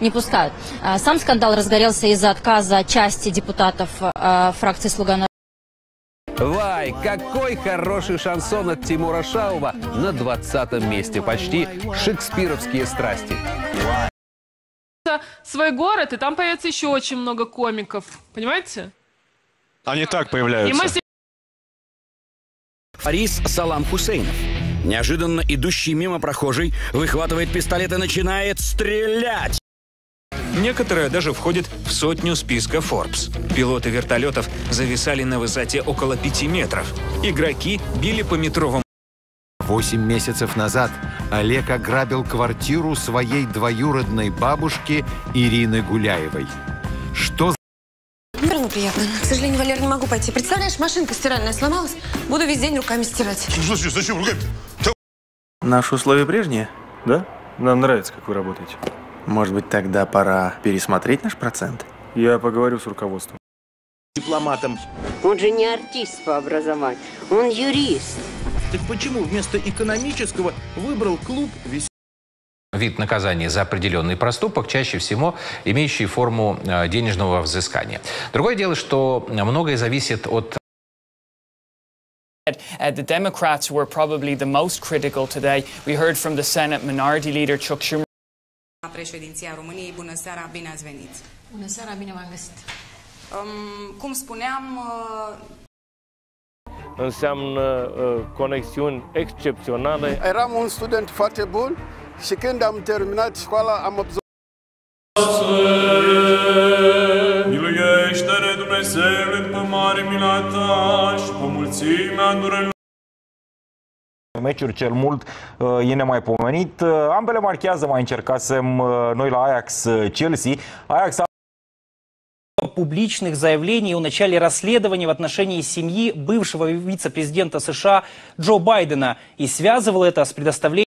не пускают. Сам скандал разгорелся из-за отказа части депутатов фракции «Слуга народа». Вай, какой хороший шансон от Тимура Шаува на 20-м месте. Почти шекспировские страсти. Свой город, и там появится еще очень много комиков. Понимаете? Они так появляются. Арис Салам Хусейнов. Неожиданно идущий мимо прохожий выхватывает пистолет и начинает стрелять. Некоторые даже входят в сотню списка Forbes. Пилоты вертолетов зависали на высоте около 5 метров. Игроки били по метровым. 8 месяцев назад Олег ограбил квартиру своей двоюродной бабушки Ирины Гуляевой. Что Верно, приятно. К сожалению, Валер, не могу пойти. Представляешь, машинка стиральная сломалась. Буду весь день руками стирать. Слушай, зачем руками-то? Наши условия прежние, да? Нам нравится, как вы работаете. Может быть, тогда пора пересмотреть наш процент? Я поговорю с руководством. Дипломатом. Он же не артист по образованию, он юрист. Так почему вместо экономического выбрал клуб веселья? Вид наказания за определенный проступок, чаще всего имеющий форму денежного взыскания. Другое дело, что многое зависит от... The Democrats were probably the most critical today. We heard from the Senate Minority Leader Chuck Schumer. Președinția României, bună seara, bine ați venit. Bună seara, bine v-am găsit. Cum spuneam, înseamnă conexiuni excepționale. Eram un student foarte bun și când am terminat școala am observat. Miluiește-ne, Dumnezeule, după mare mila ta și pe mulțimea îndurărilor. Meciuri cel mult e nemaipomenit. Ambele marchează, mai încercasem noi la Ajax-Chelsea. Ajax публичных заявлений о начале расследования в отношении семьи бывшего вице-президента США Джо Байдена и связывал это с предоставлением